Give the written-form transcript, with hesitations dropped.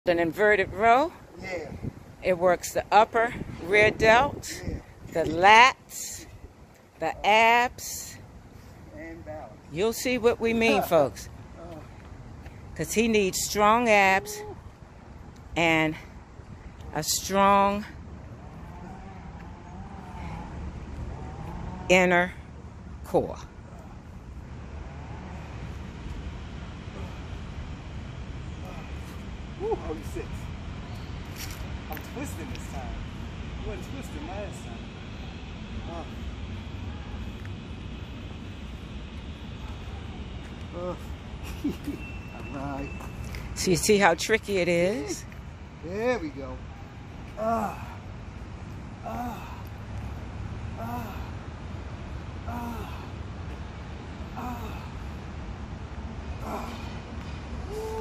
An inverted row. Yeah. It works the upper rear delt, the lats, the abs. And balance. You'll see what we mean, folks. Because he needs strong abs and a strong inner core. Woo, holy six. I'm twisting this time. I wasn't twisting last time. Alright. So you see how tricky it is? There we go. Woo.